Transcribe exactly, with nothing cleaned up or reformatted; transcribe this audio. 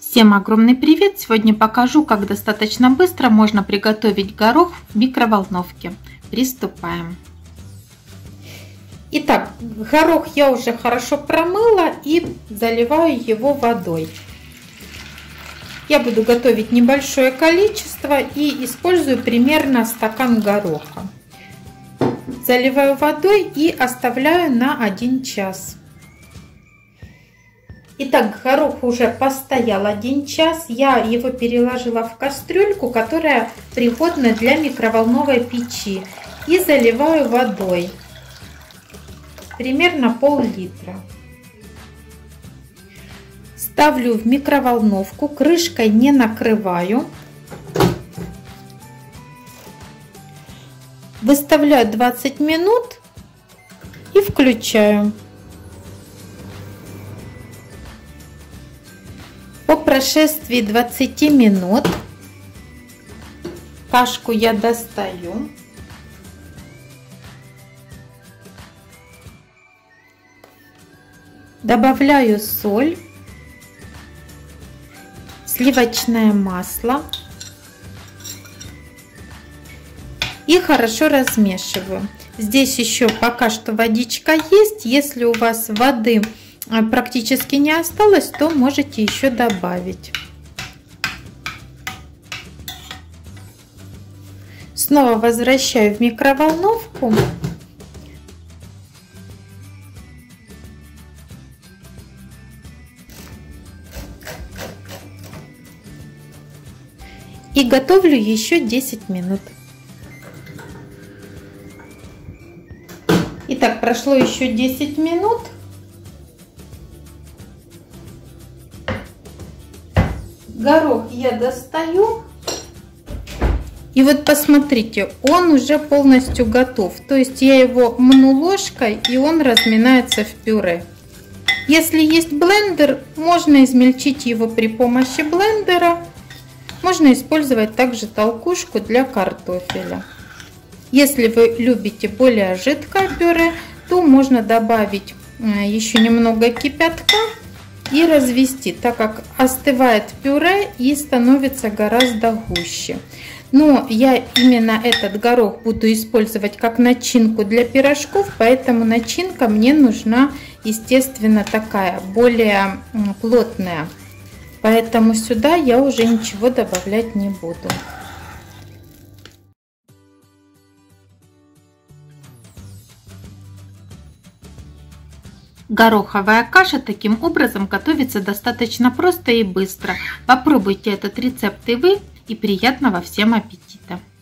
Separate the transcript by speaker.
Speaker 1: Всем огромный привет! Сегодня покажу, как достаточно быстро можно приготовить горох в микроволновке. Приступаем. Итак, горох я уже хорошо промыла и заливаю его водой. Я буду готовить небольшое количество и использую примерно стакан гороха. Заливаю водой и оставляю на один час. Итак, горох уже постоял один час. Я его переложила в кастрюльку, которая пригодна для микроволновой печи. И заливаю водой. Примерно пол-литра. Ставлю в микроволновку, крышкой не накрываю. Выставляю двадцать минут и включаю. По прошествии двадцати минут кашку я достаю. Добавляю соль, сливочное масло и хорошо размешиваю. Здесь еще пока что водичка есть. Если у вас воды практически не осталось, то можете еще добавить. Снова возвращаю в микроволновку. И готовлю еще десять минут. Итак, прошло еще десять минут. Горох я достаю. И вот посмотрите, он уже полностью готов. То есть я его мну ложкой, и он разминается в пюре. Если есть блендер, можно измельчить его при помощи блендера. Можно использовать также толкушку для картофеля. Если вы любите более жидкое пюре, то можно добавить еще немного кипятка и развести, так как остывает пюре и становится гораздо гуще. Но я именно этот горох буду использовать как начинку для пирожков, поэтому начинка мне нужна, естественно, такая более плотная. Поэтому сюда я уже ничего добавлять не буду. Гороховая каша таким образом готовится достаточно просто и быстро. Попробуйте этот рецепт и вы, и приятного всем аппетита!